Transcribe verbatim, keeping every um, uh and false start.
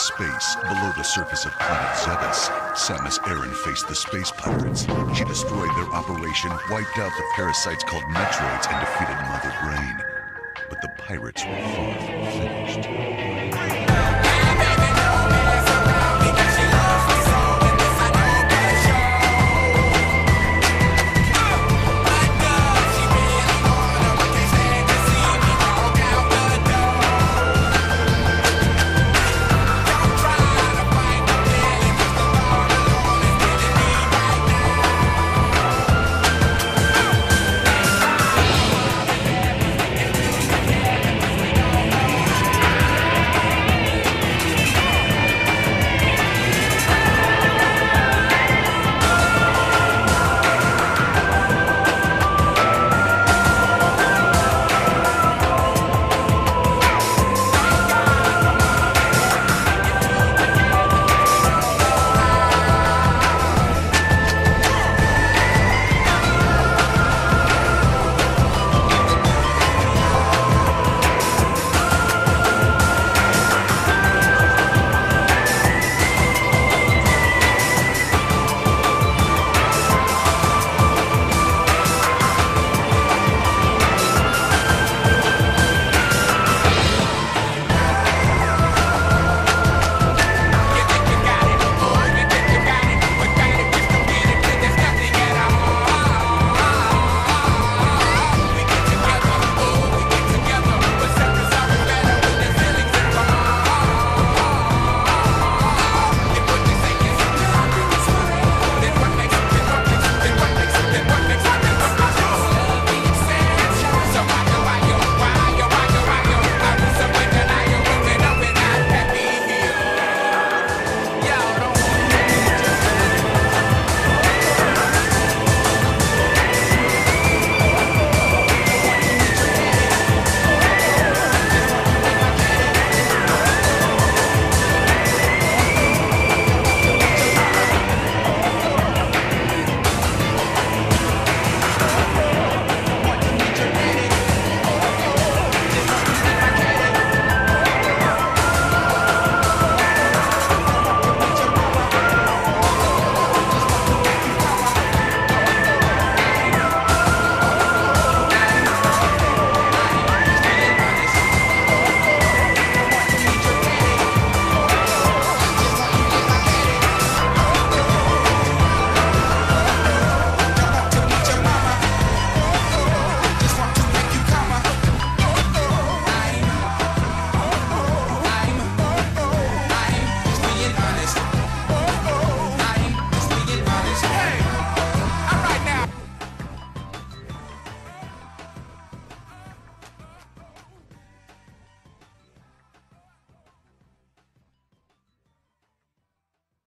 space, below the surface of planet Zebes, Samus Aran faced the space pirates. She destroyed their operation, wiped out the parasites called Metroids, and defeated Mother Brain. But the pirates were far from finished.